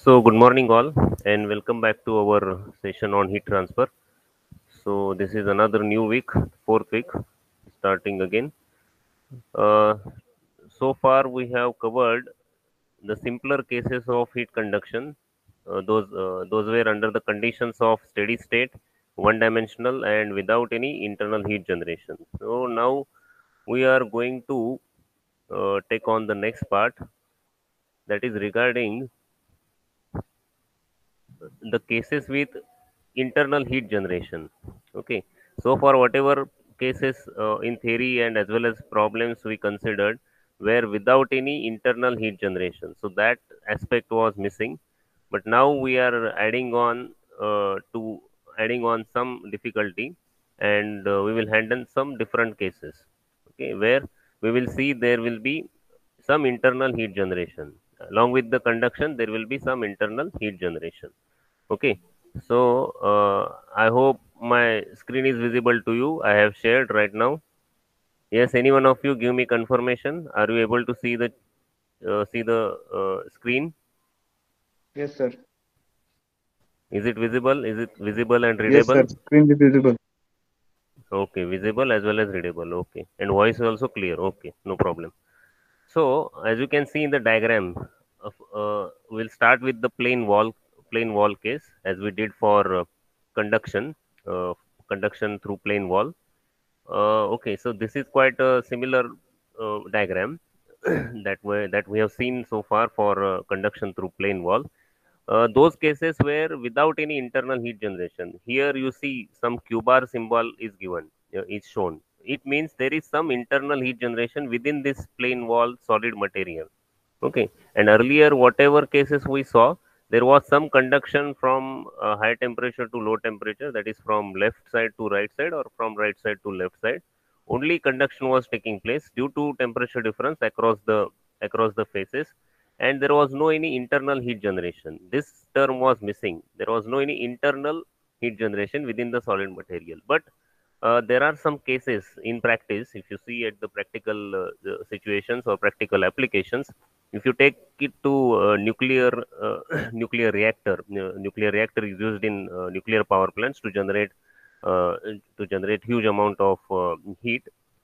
So, good morning, all, and welcome back to our session on heat transfer. So, this is another new week, fourth week, starting again. Uh, so far, we have covered the simpler cases of heat conduction. Those were under the conditions of steady state, one-dimensional, and without any internal heat generation. So now we are going to take on the next part, that is regarding the cases with internal heat generation. Okay, so for whatever cases in theory and as well as problems we considered were without any internal heat generation, so that aspect was missing. But now we are to adding on some difficulty, and we will handle some different cases, okay, where we will see there will be some internal heat generation along with the conduction. There will be some internal heat generation. Okay, so I hope my screen is visible to you. I have shared right now. Yes, any one of you give me confirmation. Are you able to see the screen? Yes, sir. Is it visible? Is it visible and Yes, sir. readable? Screen is visible. Okay, visible as well as readable. Okay, and voice is also clear. Okay, no problem. So as you can see in the diagram, we'll start with the plain wall case as we did for conduction, uh, conduction through plain wall. Okay, so this is quite a similar diagram that we have seen so far for conduction through plain wall. Those cases where without any internal heat generation. Here you see some q bar symbol is given, is shown. It means there is some internal heat generation within this plain wall solid material. Okay, and earlier whatever cases we saw, there was some conduction from high temperature to low temperature, that is from left side to right side or from right side to left side. Only conduction was taking place due to temperature difference across the phases, and there was no any internal heat generation. This term was missing. There was no any internal heat generation within the solid material. But there are some cases in practice. If you see at the practical situations or practical applications, if you take it to nuclear nuclear reactor is used in nuclear power plants uh, to generate huge amount of heat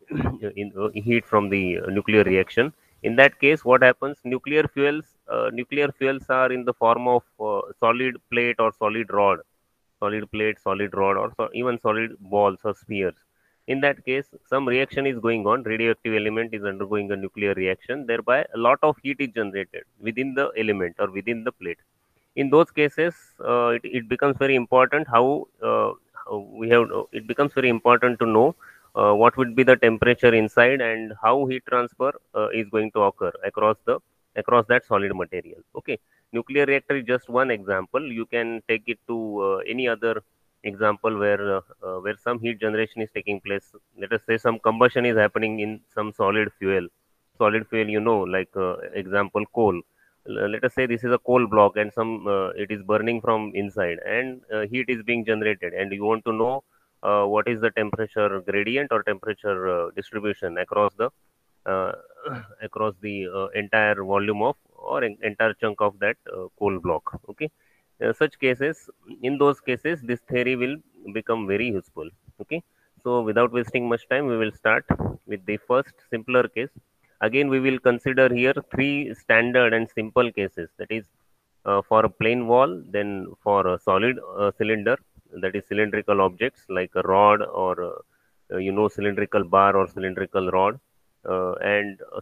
heat from the nuclear reaction. In that case, what happens? Nuclear fuels are in the form of solid plate or solid plate, solid rod, or even solid balls or spheres. In that case, some reaction is going on. Radioactive element is undergoing a nuclear reaction. Thereby, a lot of heat is generated within the element or within the plate. In those cases, it becomes very important how we have. It becomes very important to know what would be the temperature inside and how heat transfer is going to occur across that solid material. Okay, nuclear reactor is just one example. You can take it to any other example where some heat generation is taking place. Let us say some combustion is happening in some solid fuel, like example coal. Let us say this is a coal block and some it is burning from inside, and heat is being generated, and you want to know what is the temperature gradient or temperature distribution uh, across the entire volume of or entire chunk of that coal block. Okay, such cases, in those cases, this theory will become very useful. Okay, so without wasting much time, we will start with the first simpler case. Again, we will consider here three standard and simple cases, that is for a plain wall, then for a solid cylinder, that is cylindrical objects like a rod or cylindrical bar or cylindrical rod, and a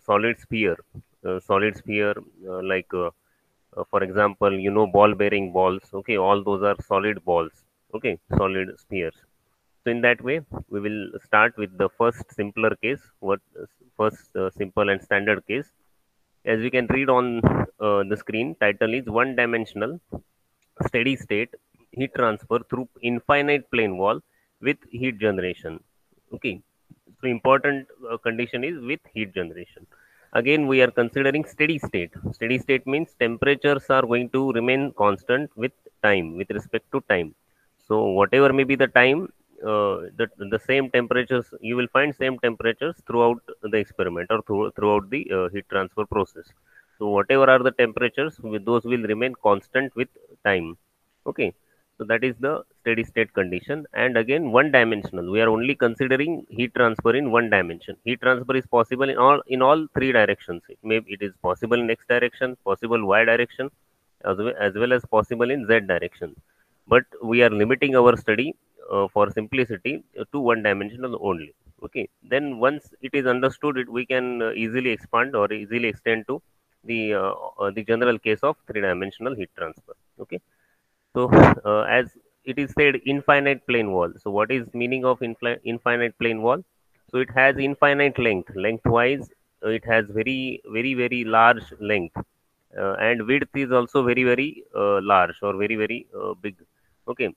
solid sphere like for example, ball bearing balls. Okay, all those are solid balls. Okay, solid spheres. So in that way, we will start with the first simpler case. What first simple and standard case? As you can read on the screen, title is one dimensional steady state heat transfer through infinite plane wall with heat generation. Okay, so important condition is with heat generation. Again, we are considering steady state. Steady state means temperatures are going to remain constant with time, with respect to time. So whatever may be the time, the same temperatures, you will find same temperatures throughout the experiment or throughout the heat transfer process. So whatever are the temperatures, those will remain constant with time. Okay. So that is the steady state condition. And again, one dimensional. We are only considering heat transfer in one dimension. Heat transfer is possible in all three directions. It is possible in x direction, possible y direction, as well as possible in z direction. But we are limiting our study for simplicity to one dimensional only. Okay. Then once it is understood, we can easily expand or easily extend to the general case of three-dimensional heat transfer. Okay. So as it is said, infinite plane wall. So what is meaning of infinite plane wall? So it has infinite length. Lengthwise, it has very large length, and width is also very large or very big. Okay.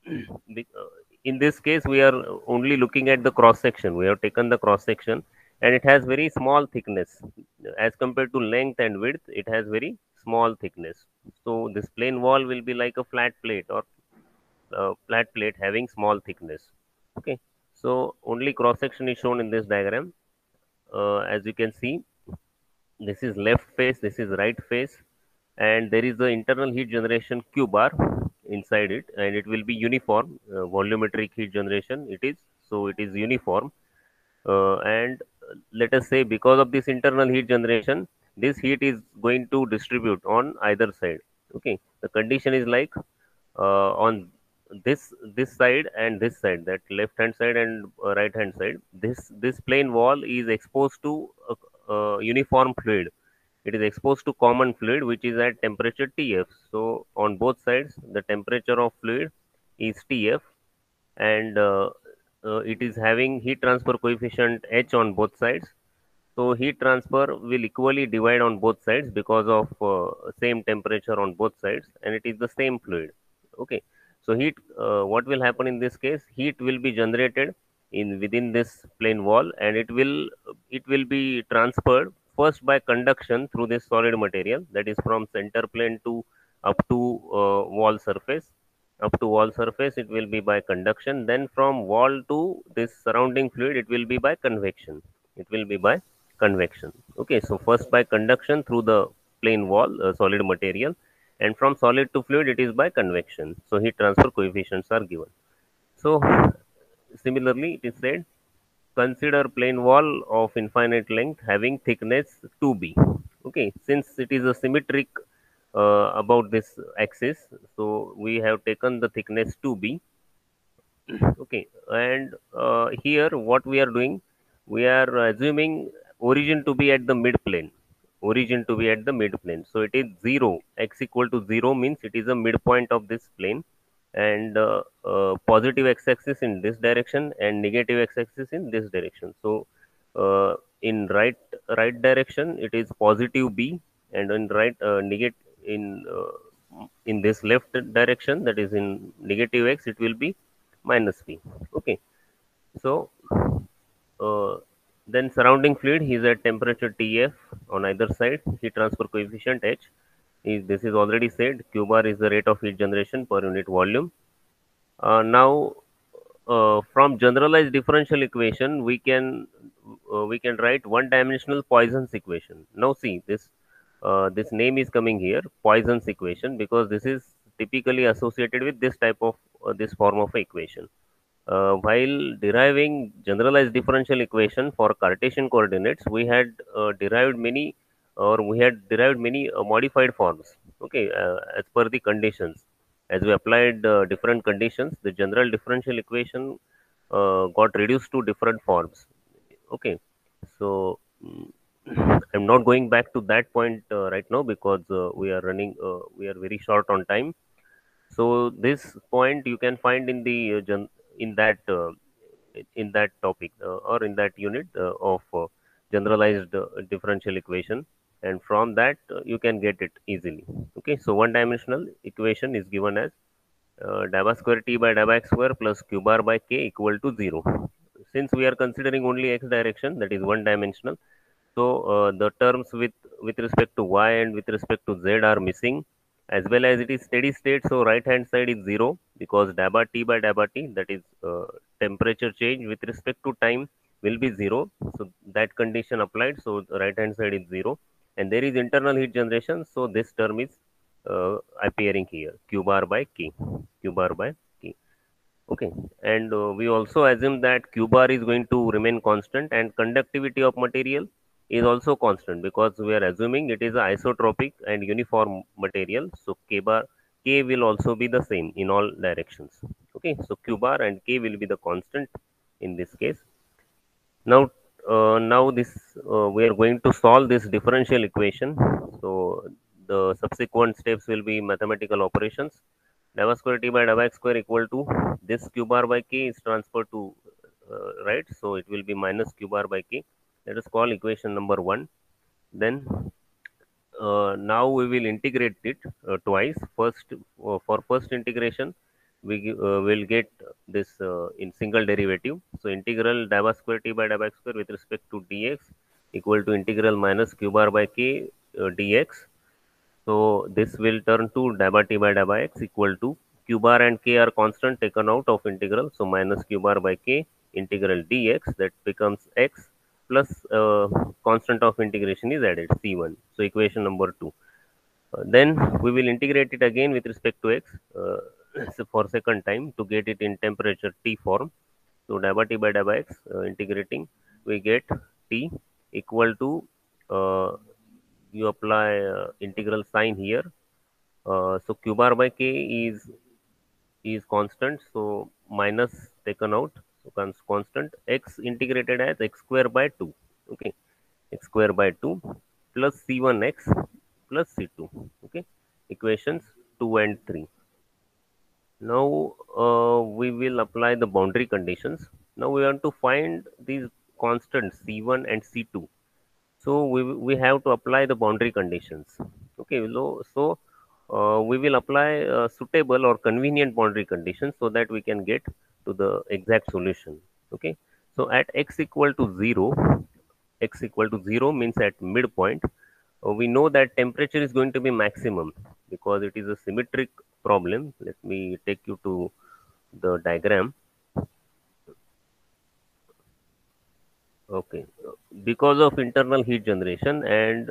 In this case, we are only looking at the cross section. We have taken the cross section, and it has very small thickness as compared to length and width. It has very small thickness. So this plane wall will be like a flat plate or flat plate having small thickness. Okay. So only cross section is shown in this diagram. As you can see, this is left face, this is right face, and there is the internal heat generation q bar inside it, and it will be uniform volumetric heat generation. It is, so it is uniform, and let us say because of this internal heat generation, this heat is going to distribute on either side. Okay, the condition is like on this side and this side, that left hand side and right hand side, this plane wall is exposed to a uniform fluid. It is exposed to common fluid which is at temperature Tf. So on both sides the temperature of fluid is Tf, and it is having heat transfer coefficient H on both sides. So heat transfer will equally divide on both sides because of same temperature on both sides, and it is the same fluid. Okay. So what will happen in this case? Heat will be generated in within this plane wall, and it will be transferred first by conduction through this solid material, that is from center plane to up to wall surface. Up to wall surface, it will be by conduction. Then from wall to this surrounding fluid, it will be by convection. It will be by convection. Okay, so first by conduction through the plane wall, solid material, and from solid to fluid it is by convection. So heat transfer coefficients are given. So similarly, it is said, consider plane wall of infinite length having thickness 2b. Okay, since it is a symmetric about this axis, so we have taken the thickness 2b. Okay, and here what we are doing, we are assuming origin to be at the mid plane. Origin to be at the mid plane. So it is 0. X equal to 0 means it is a midpoint of this plane, and positive x-axis in this direction and negative x-axis in this direction. So in right direction it is positive b, and in right negative in this left direction, that is in negative x, it will be minus b. Okay. So uh, then surrounding fluid is at temperature Tf on either side. Heat transfer coefficient H is, this is already said, q bar is the rate of heat generation per unit volume. Now from generalized differential equation we can write one dimensional Poisson's equation. Now see this name is coming here, Poisson's equation, because this is typically associated with this type of this form of equation. While deriving generalized differential equation for Cartesian coordinates, we had derived many modified forms. Okay, as per the conditions. As we applied different conditions, the general differential equation got reduced to different forms. Okay, so I'm not going back to that point right now because we are very short on time. So this point you can find in the in that uh, in that topic or in that unit of generalized differential equation, and from that you can get it easily. Okay, so one dimensional equation is given as daba square t by daba x square plus q bar by k equal to 0. Since we are considering only x direction, that is one dimensional, so the terms with respect to y and with respect to z are missing, as well as it is steady state. So right hand side is 0 because daba t by daba t, that is temperature change with respect to time, will be 0. So that condition applied. So the right hand side is 0. and there is internal heat generation, so this term is appearing here, q bar by k, q bar by k. Okay, and we also assume that q bar is going to remain constant and conductivity of material is also constant, because we are assuming it is a isotropic and uniform material. So k will also be the same in all directions. Okay, so q bar and k will be the constant in this case. Now, now this we are going to solve this differential equation. So the subsequent steps will be mathematical operations. Dava square t by dava x square equal to this q bar by k is transferred to right. So it will be minus q bar by k. Let us call equation number one. Then now we will integrate it twice. First, for first integration, will get this in single derivative. So integral dava square t by dava x square with respect to dx equal to integral minus q bar by k dx. So this will turn to dava t by dava x equal to q bar and k are constant taken out of integral. So minus q bar by k integral dx, that becomes x plus constant of integration is added c1. So equation number 2. Then we will integrate it again with respect to x so for second time to get it in temperature T form. So dava T by dava x integrating, we get T equal to you apply integral sign here. So q bar by k is constant, so minus taken out, so constant x integrated as x square by 2. Okay, x square by 2 plus c1x plus c2. Okay, equations 2 and 3. Now we will apply the boundary conditions. Now we want to find these constants c1 and c2. So we have to apply the boundary conditions. Okay, so we will apply suitable or convenient boundary conditions so that we can get to the exact solution. Okay, so at x equal to 0, x equal to 0 means at midpoint, we know that temperature is going to be maximum because it is a symmetric problem. Let me take you to the diagram. Okay, because of internal heat generation and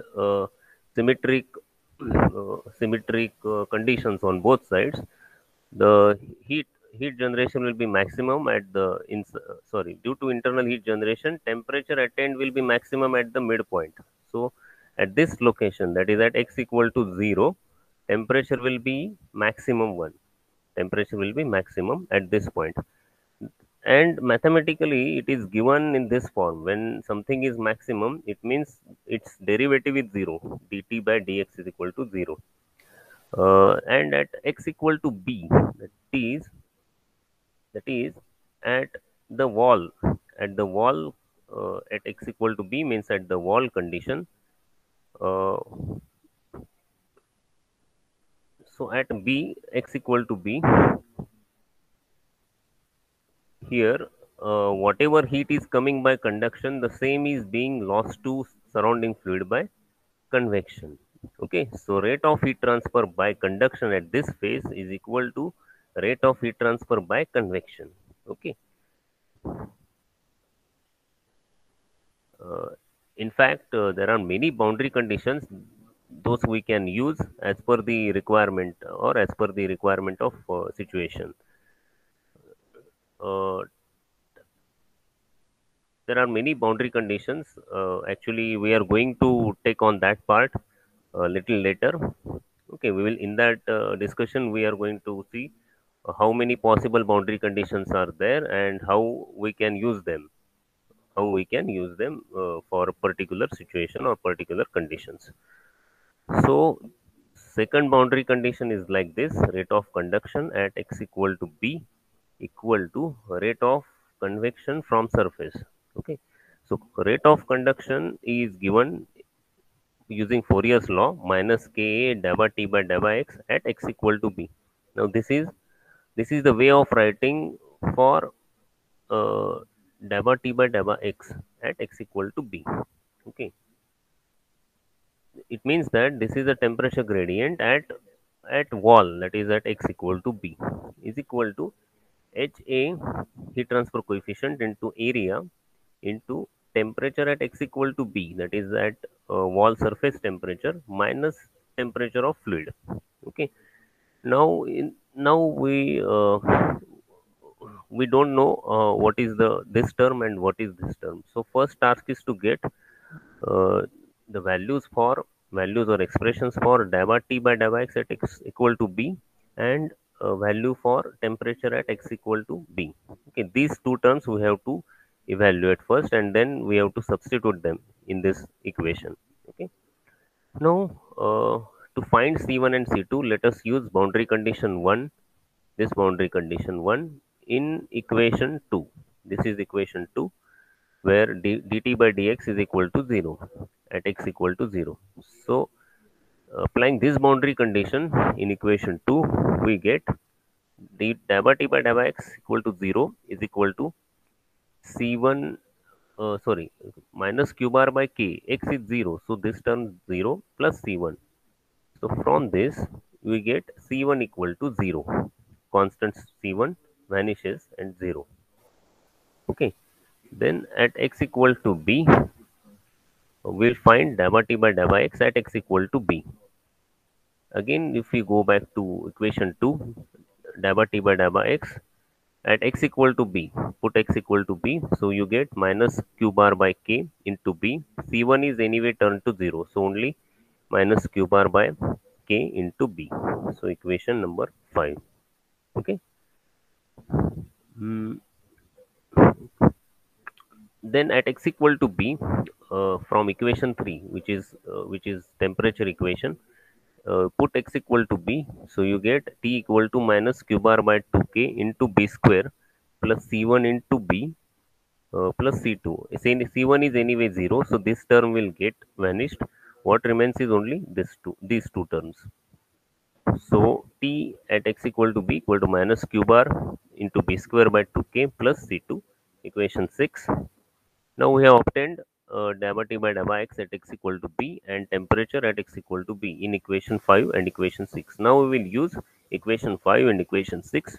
symmetric conditions on both sides, the heat generation will be maximum at the sorry, due to internal heat generation, temperature attained will be maximum at the midpoint. So at this location, that is at x equal to 0, temperature will be maximum 1. Temperature will be maximum at this point. And mathematically, it is given in this form. When something is maximum, it means its derivative is 0. dt by dx is equal to 0. And at x equal to b, that is at the wall, at x equal to b means at the wall condition. Uh, so at b, x equal to b, here whatever heat is coming by conduction, the same is being lost to surrounding fluid by convection. Okay, so rate of heat transfer by conduction at this phase is equal to rate of heat transfer by convection. Okay, uh, in fact there are many boundary conditions, those we can use as per the requirement or as per the requirement of situation. uh, there are many boundary conditions. Actually, we are going to take on that part a little later. Okay, we will in that discussion we are going to see how many possible boundary conditions are there and how we can use them. For a particular situation or particular conditions. So, second boundary condition is like this: rate of conduction at x equal to b equal to rate of convection from surface. Okay, so rate of conduction is given using Fourier's law, minus ka dava t by dava x at x equal to b. Now this is the way of writing for uh, dava t by dava x at x equal to b. Okay, it means that this is a temperature gradient at wall, that is at x equal to b, is equal to ha, heat transfer coefficient, into area into temperature at x equal to b, that is at wall surface temperature minus temperature of fluid. Okay. Now we don't know what is this term and what is this term. So first task is to get uh, the values or expressions for delta T by delta x at x equal to b, and value for temperature at x equal to b. Okay, these two terms we have to evaluate first, and then we have to substitute them in this equation. Okay. Now, to find C1 and C2, let us use boundary condition 1, this boundary condition 1 in equation 2. This is equation 2, where dt by dx is equal to 0 at x equal to 0. So, applying this boundary condition in equation 2, we get d delta t by delta x equal to 0 is equal to C1, minus q bar by k, x is 0, so this term 0 plus C1. So from this we get C1 equal to 0. Constant C1 vanishes and 0. Okay. Then at x equal to b, we'll find delta t by delta x at x equal to b. Again, if we go back to equation 2, delta t by delta x at x equal to b, put x equal to b, so you get minus q bar by k into b. C1 is anyway turned to 0, so only minus q bar by k into b. So equation number 5. Okay. Mm, then at x equal to b, from equation 3, which is temperature equation, put x equal to b, so you get t equal to minus q bar by 2k into b square plus c1 into b plus c2. C1 is anyway 0, so this term will get vanished. What remains is only these two terms. So t at x equal to b equal to minus q bar into b square by 2k plus c2, equation 6. Now we have obtained delta t by delta x at x equal to b and temperature at x equal to b in equation 5 and equation 6. Now we will use equation 5 and equation 6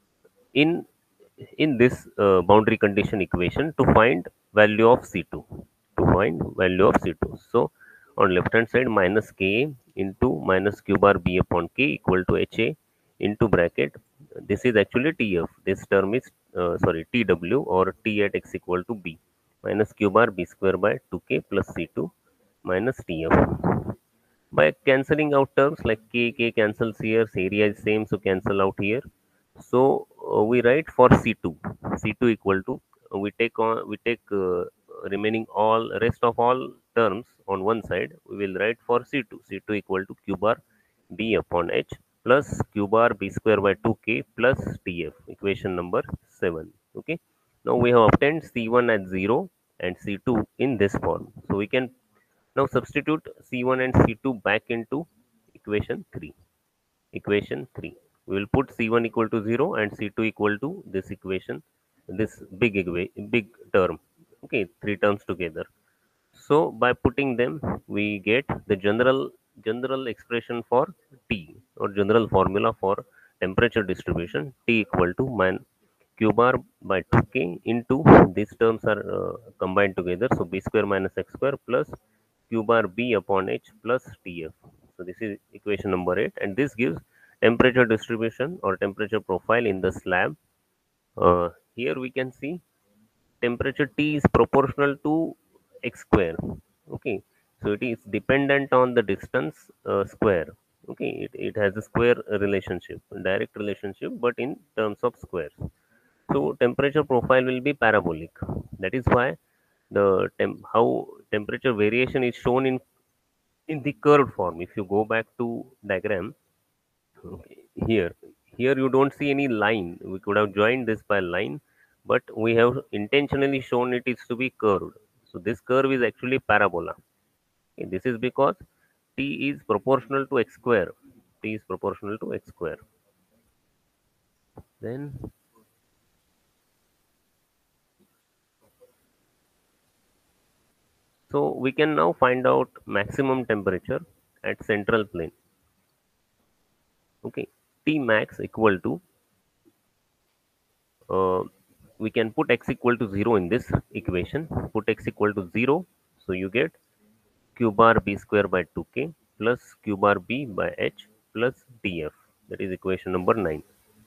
in this boundary condition equation to find value of C2. To find value of C2. So on left hand side, minus Ka into minus q bar b upon k equal to Ha into bracket. This is actually Tf. This term is Tw, or T at x equal to b, minus q bar b square by 2k plus C2 minus Tf. By cancelling out terms like k cancels here, area is same, so cancel out here. So we write for C2. C2 equal to, we take remaining all rest of all terms on one side. We will write for C2. C2 equal to q bar b upon h plus q bar b square by 2k plus tf. Equation number 7. Okay. Now we have obtained C1 at 0 and C2 in this form. So we can now substitute C1 and C2 back into equation 3. Equation 3. We will put C1 equal to 0 and C2 equal to this equation, this big term. Okay, three terms together. So by putting them, we get the general expression for T, or general formula for temperature distribution. T equal to q bar by 2k into, these terms are combined together, so b square minus x square plus q bar b upon h plus tf. So this is equation number 8, and this gives temperature distribution or temperature profile in the slab. Here we can see temperature T is proportional to x square. Okay, so it is dependent on the distance square. Okay, it has a square relationship, direct relationship, but in terms of squares. So temperature profile will be parabolic. That is why how temperature variation is shown in the curved form. If you go back to diagram, okay, here you don't see any line. We could have joined this by line, but we have intentionally shown it is to be curved. So this curve is actually parabola. Okay, this is because t is proportional to x square. T is proportional to x square. Then, so we can now find out maximum temperature at central plane. Okay, T max equal to, uh, we can put x equal to 0 in this equation. Put x equal to 0, so you get q bar b square by 2k plus q bar b by h plus df. That is equation number 9.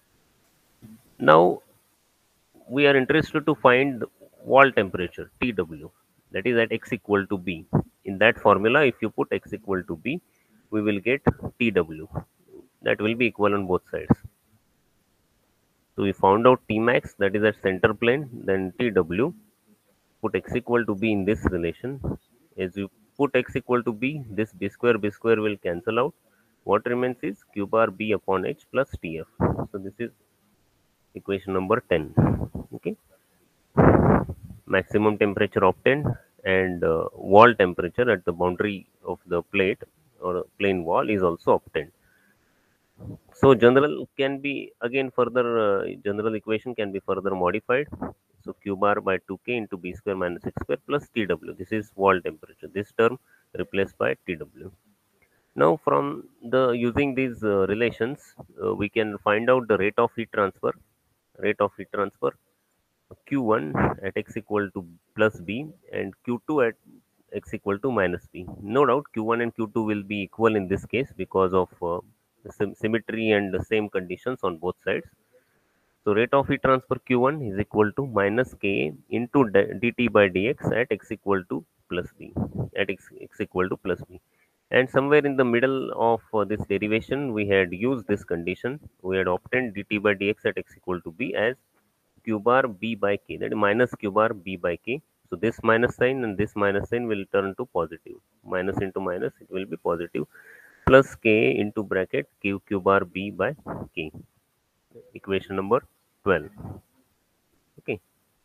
Now we are interested to find wall temperature Tw, that is at x equal to b. In that formula, if you put x equal to b, we will get Tw. That will be equal on both sides. So we found out Tmax, that is at center plane, then Tw. Put x equal to b in this relation. As you put x equal to b, this b square will cancel out. What remains is q bar b upon h plus Tf. So this is equation number 10. Okay. Maximum temperature obtained, and wall temperature at the boundary of the plate or plane wall is also obtained. So general can be again further, general equation can be further modified. So q bar by 2k into b square minus x square plus Tw. This is wall temperature. This term replaced by Tw. Now from the using these relations, we can find out the rate of heat transfer. Rate of heat transfer q1 at x equal to plus b and q2 at x equal to minus b. No doubt q1 and q2 will be equal in this case because of the symmetry and the same conditions on both sides. So rate of heat transfer q1 is equal to minus Ka into dt by dx at x equal to plus b, at x equal to plus b. And somewhere in the middle of this derivation, we had used this condition. We had obtained dt by dx at x equal to b as q bar b by k, that is minus q bar b by k. So this minus sign and this minus sign will turn to positive. Minus into minus, it will be positive, plus k into bracket q bar b by k. Equation number 12. Okay.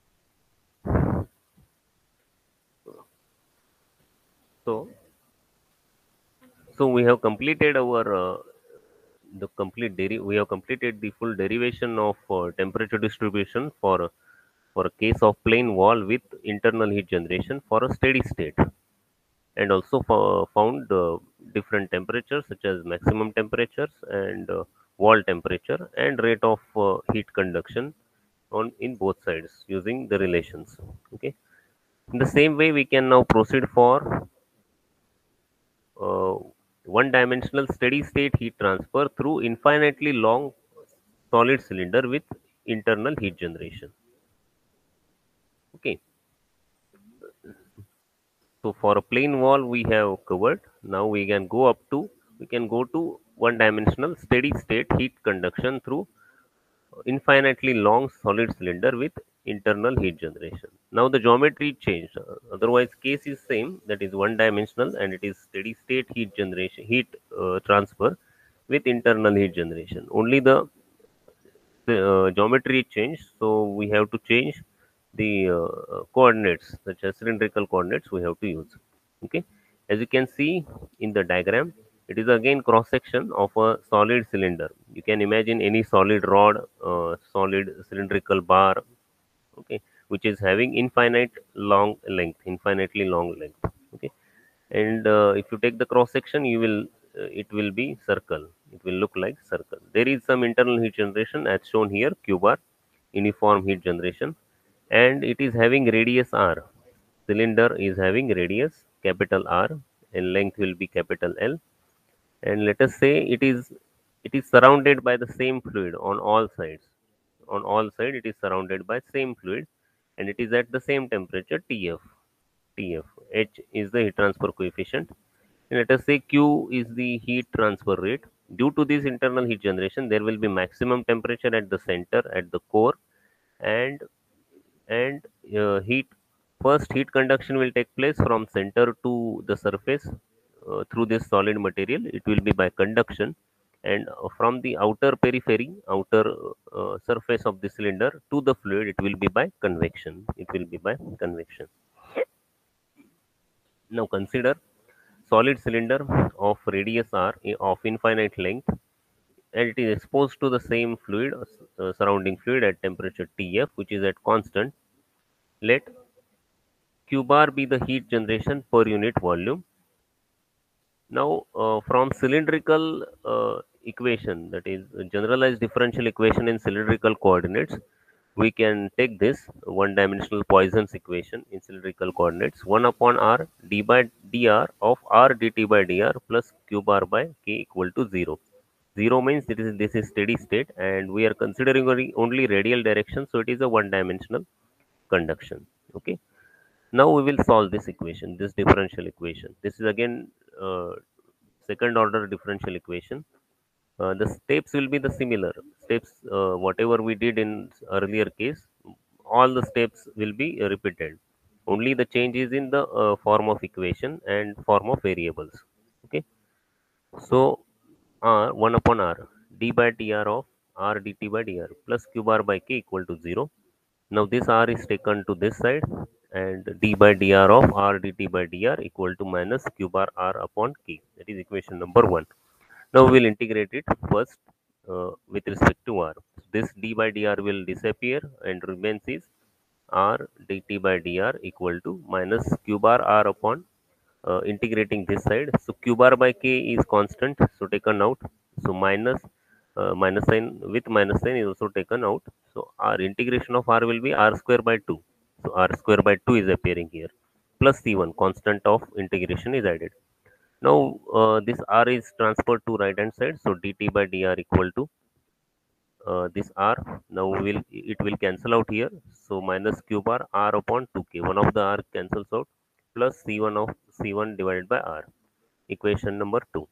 So we have completed our we have completed the full derivation of temperature distribution for a case of plane wall with internal heat generation for a steady state, and also found different temperatures such as maximum temperatures and wall temperature and rate of heat conduction on in both sides using the relations. Okay. In the same way, we can now proceed for uh, one dimensional steady state heat transfer through infinitely long solid cylinder with internal heat generation. Okay. So for a plane wall we have covered. Now we can go to one dimensional steady state heat conduction through infinitely long solid cylinder with internal heat generation. Now the geometry changed. Otherwise case is same, that is one dimensional, and it is steady state heat transfer with internal heat generation. Only the geometry changed, so we have to change the coordinates, such as cylindrical coordinates we have to use. Okay. As you can see in the diagram, it is again cross section of a solid cylinder. You can imagine any solid rod, solid cylindrical bar, okay, which is having infinitely long length. Okay. And if you take the cross section, you will it will be circle, it will look like circle. There is some internal heat generation as shown here, q bar, uniform heat generation, and it is having radius r. Cylinder is having radius capital R and length will be capital L. And let us say it is surrounded by the same fluid on all sides. On all sides it is surrounded by same fluid, and it is at the same temperature Tf. Tf. H is the heat transfer coefficient. And let us say Q is the heat transfer rate. Due to this internal heat generation, there will be maximum temperature at the center, at the core, and heat first heat conduction will take place from center to the surface through this solid material. It will be by conduction, and from the outer periphery, outer surface of the cylinder to the fluid, it will be by convection. It will be by convection. Now consider solid cylinder of radius r of infinite length, and it is exposed to the same fluid, surrounding fluid at temperature Tf, which is at constant. Let q bar be the heat generation per unit volume. Now from cylindrical equation, that is a generalized differential equation in cylindrical coordinates, we can take this one-dimensional Poisson's equation in cylindrical coordinates 1 upon r d by dr of r dt by dr plus q bar by k equal to 0. 0 means this is steady state and we are considering only radial direction, so it is a one-dimensional conduction. Okay. Now we will solve this equation, this differential equation. This is again second order differential equation. The steps will be the similar steps, whatever we did in earlier case. All the steps will be repeated. Only the change is in the form of equation and form of variables. Okay. So r 1 upon r d by dr of r dt by dr plus q bar by k equal to 0. Now this r is taken to this side and d by dr of r dt by dr equal to minus q bar r upon k. That is equation number 1. Now we will integrate it first with respect to r. This d by dr will disappear and remains is r dt by dr equal to minus q bar r upon integrating this side. So q bar by k is constant, so taken out. So minus sign with minus sign is also taken out. So our integration of r will be r square by 2. So r square by 2 is appearing here. Plus c1 constant of integration is added. Now this r is transferred to right hand side, so dt by dr equal to this r. Now it will cancel out here. So minus q bar r upon 2k. One of the r cancels out plus c1 of c1 divided by r. Equation number 2.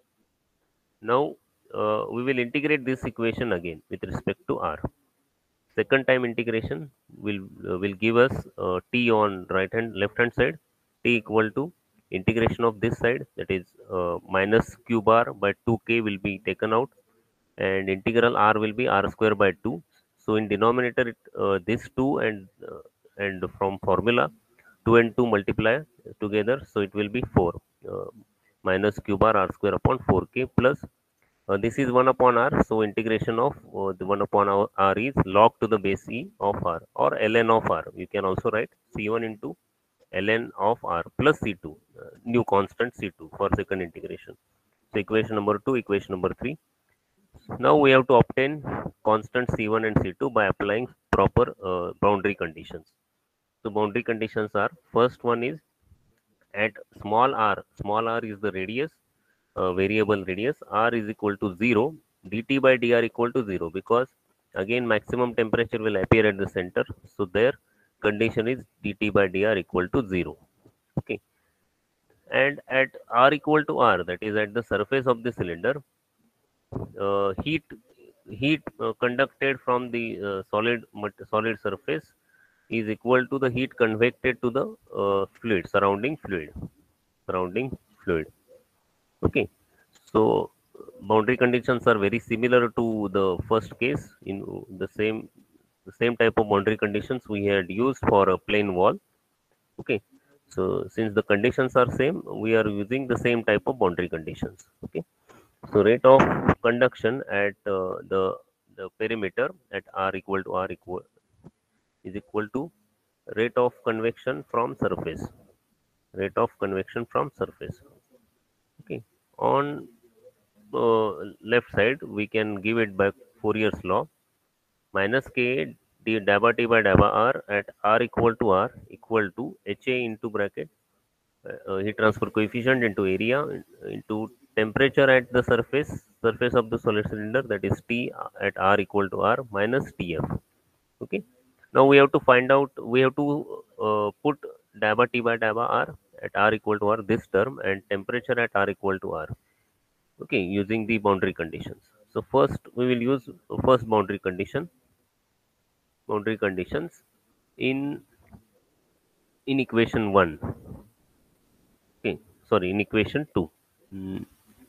Now we will integrate this equation again with respect to r. Second time integration will give us t on right hand left hand side, t equal to integration of this side, that is minus q bar by 2k will be taken out and integral r will be r square by 2. So in denominator this 2 and from formula 2 and 2 multiply together, so it will be 4 uh, minus q bar r square upon 4k plus this is 1 upon r, so integration of the 1 upon r is log to the base e of r or ln of r. You can also write c1 into ln of r plus c2, new constant c2 for second integration. So equation number 2, equation number 3. Now we have to obtain constant c1 and c2 by applying proper boundary conditions. So boundary conditions are, first one is at small r is the radius, variable radius, r is equal to 0, dt by dr equal to 0, because again maximum temperature will appear at the center, so their condition is dt by dr equal to 0. Okay. And at r equal to r, that is at the surface of the cylinder, heat conducted from the solid surface is equal to the heat convected to the surrounding fluid. Okay. So boundary conditions are very similar to the first case. In the same type of boundary conditions we had used for a plain wall. Okay. So since the conditions are same, we are using the same type of boundary conditions. Okay. So rate of conduction at the perimeter at r equal to r equal is equal to rate of convection from surface. Rate of convection from surface. Okay. On left side, we can give it by Fourier's law. Minus k d dabba t by dabba r at r equal to r equal to ha into bracket heat transfer coefficient into area into temperature at the surface of the solid cylinder, that is T at r equal to r minus Tf. Okay. Now we have to find out, we have to put dabba T by dabba r at r equal to r, this term, and temperature at r equal to r. Okay, using the boundary conditions. So first we will use first boundary conditions in equation 1. Okay, sorry, in equation 2. Mm,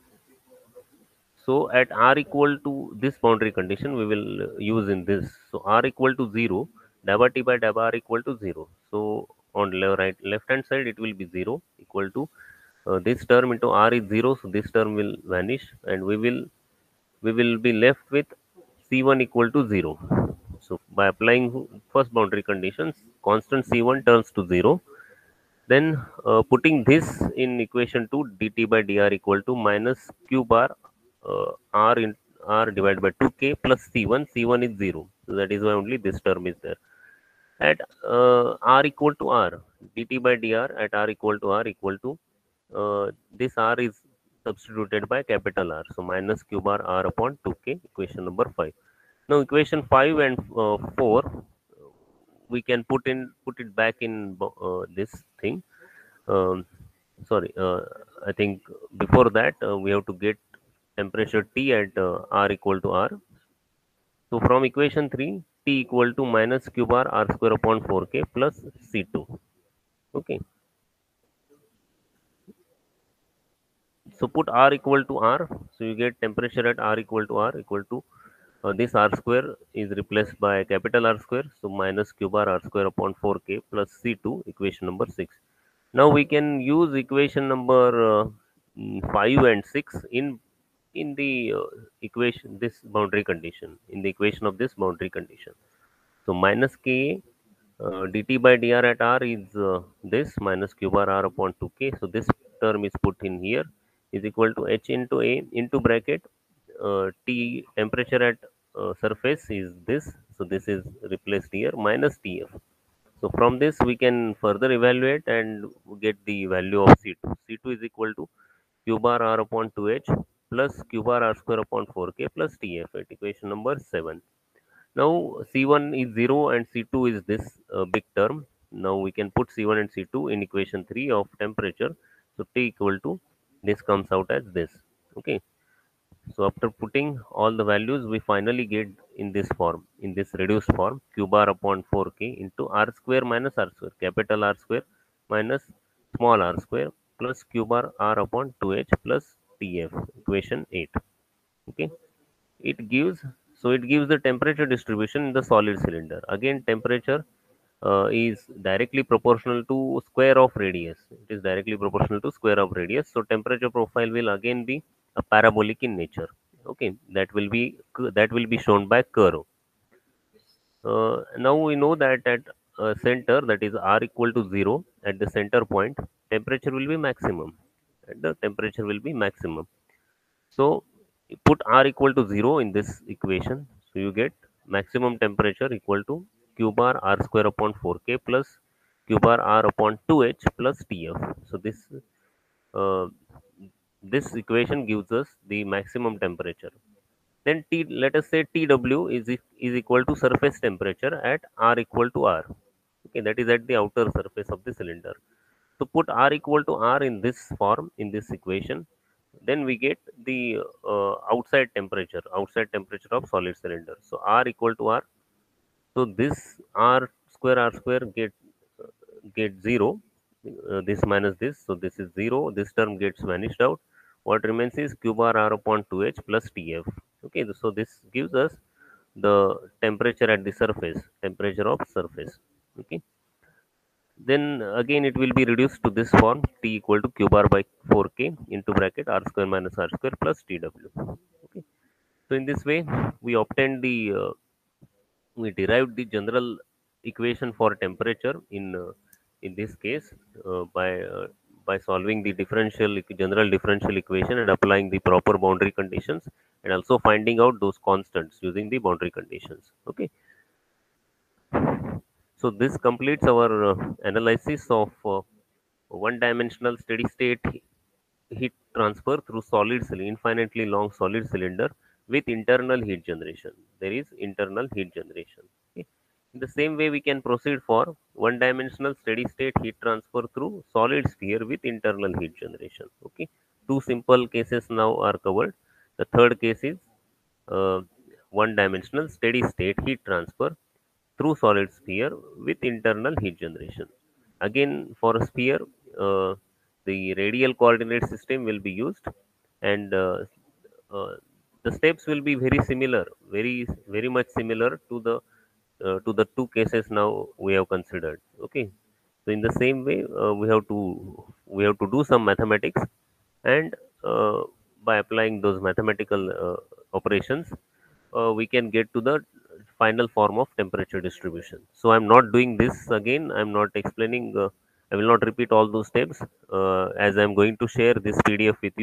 So at r equal to this boundary condition, we will use in this. So r equal to 0, dabba t by dabba r equal to 0. So on left hand side, it will be 0 equal to this term into r is 0. So this term will vanish and we will be left with c1 equal to 0. So by applying first boundary conditions, constant c1 turns to 0. Then putting this in equation 2, dt by dr equal to minus q bar r in R divided by 2k plus C1. C1 is 0. So that is why only this term is there. At R equal to R, dt by dr at R equal to R equal to, this R is substituted by capital R. So minus q bar R upon 2k, equation number 5. Now equation 5 and 4, we can put it back in this thing. Um, sorry, I think before that we have to get temperature T at R equal to R. So from equation 3, T equal to minus q bar R square upon 4k plus C2. Okay. So put R equal to R. So you get temperature at R equal to R equal to, this R square is replaced by capital R square. So minus q bar R square upon 4k plus C2, equation number 6. Now we can use equation number 5 and 6 in the equation, this boundary condition, in the equation of this boundary condition. So minus k dt by dr at R is this minus q bar R upon 2k. So this term is put in here, is equal to h into a into bracket T temperature at surface is this. So this is replaced here, minus Tf. So from this we can further evaluate and get the value of C2. C2 is equal to q bar R upon 2h plus q bar R square upon 4k plus Tf at equation number 7. Now C1 is 0 and C2 is this big term. Now we can put C1 and C2 in equation 3 of temperature. So T equal to, this comes out as this. Okay. So after putting all the values, we finally get in this form, in this reduced form, q bar upon 4k into R square minus R square, capital R square minus small r square plus q bar R upon 2h plus Tf, equation 8. Okay. It gives, so it gives the temperature distribution in the solid cylinder. Again, temperature is directly proportional to square of radius. It is directly proportional to square of radius. So temperature profile will again be a parabolic in nature. Okay, that will be shown by curve. Now we know that at center, that is R equal to 0, at the center point, temperature will be maximum. And the temperature will be maximum. So you put R equal to 0 in this equation. So you get maximum temperature equal to q bar R square upon 4k plus q bar R upon 2h plus Tf. So uh, this equation gives us the maximum temperature. Then T, let us say Tw is equal to surface temperature at R equal to R. Okay, that is at the outer surface of the cylinder. So put R equal to R in this form, in this equation, then we get the outside temperature of solid cylinder. So R equal to R. So this R square get 0. This minus this, so this is 0. This term gets vanished out. What remains is q bar R upon 2h plus Tf. Okay, so this gives us the temperature at the surface, temperature of surface. Okay, then again it will be reduced to this form, T equal to q bar by 4k into bracket R square minus R square plus Tw. Okay, so in this way we obtained the we derived the general equation for temperature in this case by solving the general differential equation and applying the proper boundary conditions, and also finding out those constants using the boundary conditions. Okay, so this completes our analysis of one dimensional steady state heat transfer through infinitely long solid cylinder with internal heat generation. There is internal heat generation. Okay. In the same way, we can proceed for one dimensional steady state heat transfer through solid sphere with internal heat generation. Okay. Two simple cases now are covered. The third case is uh, one dimensional steady state heat transfer through solid sphere with internal heat generation. Again, for a sphere, uh, the radial coordinate system will be used, and uh, the steps will be very similar, very much similar to the two cases now we have considered. Okay, so in the same way, we have to do some mathematics, and by applying those mathematical operations, we can get to the final form of temperature distribution. So I'm not doing this again, I'm not explaining, I will not repeat all those steps, as I'm going to share this PDF with you.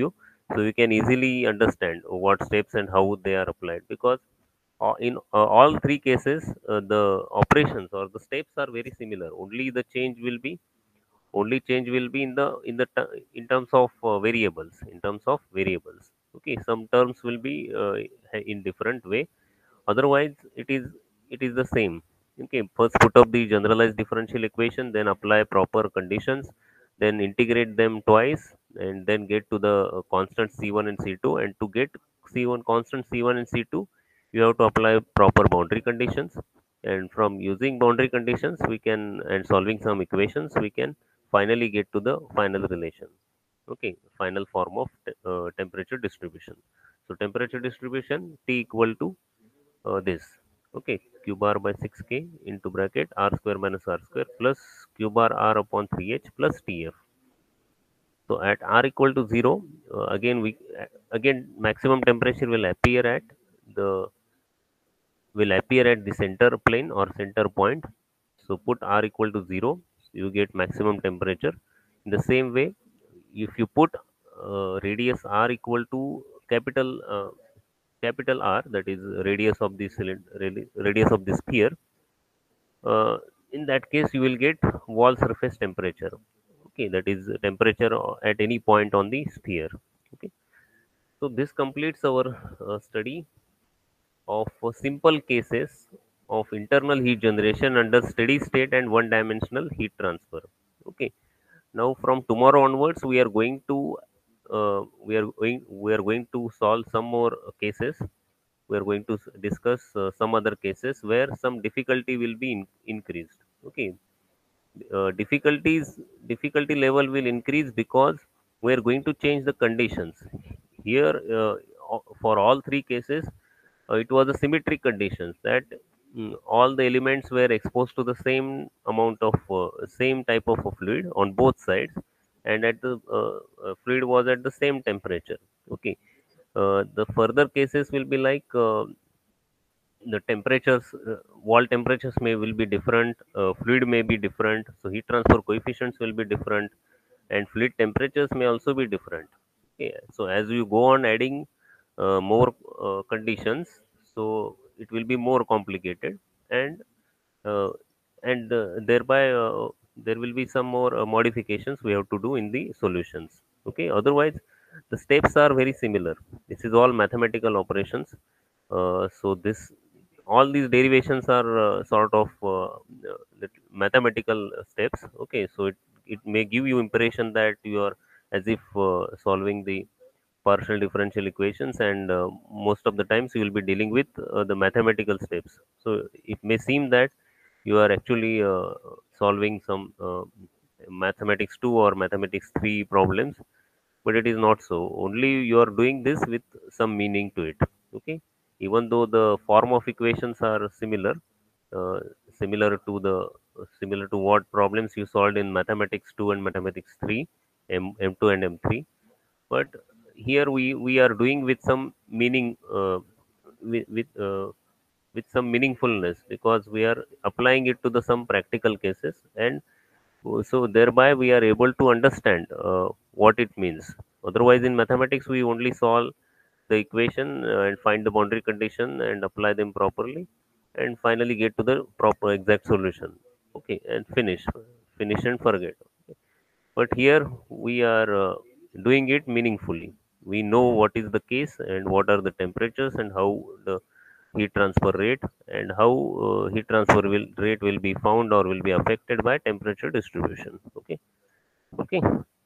So you can easily understand what steps and how they are applied, because in all three cases the operations or the steps are very similar. Only change will be in terms of variables. Okay, some terms will be in different way. Otherwise it is the same. Okay, first put up the generalized differential equation, then apply proper conditions, then integrate them twice, and then get to the constant c1 and c2. And to get c1 constant c1 and c2, you have to apply proper boundary conditions. And from using boundary conditions we can, and solving some equations, we can finally get to the final relation. Okay, final form of temperature distribution. So temperature distribution T equal to this. Okay, q bar by 6k into bracket r square minus r square plus q bar r upon 3h plus tf. So at r equal to 0, again maximum temperature the will appear at the center plane or center point. So put r equal to 0, you get maximum temperature. In the same way, if you put radius r equal to capital uh, capital R, that is radius of the radius of the sphere, uh, in that case you will get wall surface temperature. Okay, that is temperature at any point on the sphere. Okay, so this completes our study of simple cases of internal heat generation under steady state and one dimensional heat transfer. Okay, now from tomorrow onwards we are going to solve some more cases. We are going to discuss some other cases where some difficulty will be increased. Okay, difficulty level will increase because we are going to change the conditions here. For all three cases, it was a symmetric conditions that all the elements were exposed to the same amount of same type of a fluid on both sides, and at the fluid was at the same temperature. Okay, the further cases will be like the temperatures, wall temperatures will be different, fluid may be different, so heat transfer coefficients will be different, and fluid temperatures may also be different. Okay, so as you go on adding more conditions, so it will be more complicated, and uh, thereby there will be some more modifications we have to do in the solutions. Okay, otherwise the steps are very similar. This is all mathematical operations. So this all these derivations are sort of mathematical steps. Okay, so it may give you impression that you are as if solving the partial differential equations, and most of the times you will be dealing with the mathematical steps. So it may seem that you are actually solving some mathematics 2 or mathematics 3 problems, but it is not so. Only you are doing this with some meaning to it. Okay, even though the form of equations are uh, similar to the similar to what problems you solved in mathematics 2 and mathematics 3, m2 and m3, but here we are doing with some meaning, with with, uh, with some meaningfulness, because we are applying it to the some practical cases, and so thereby we are able to understand what it means. Otherwise in mathematics we only solve the equation and find the boundary condition and apply them properly, and finally get to the proper exact solution. Okay, and finish and forget. But here we are doing it meaningfully. We know what is the case and what are the temperatures and how the heat transfer rate, and how heat transfer rate will be found or will be affected by temperature distribution. Okay, okay,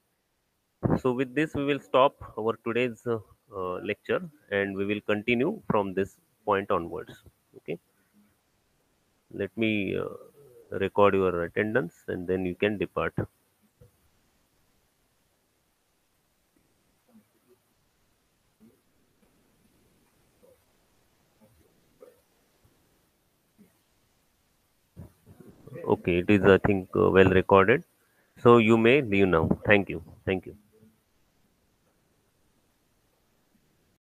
so with this we will stop our today's lecture, and we will continue from this point onwards. Okay, let me record your attendance and then you can depart. Okay, it is I think well recorded. So you may leave now. Thank you. Thank you.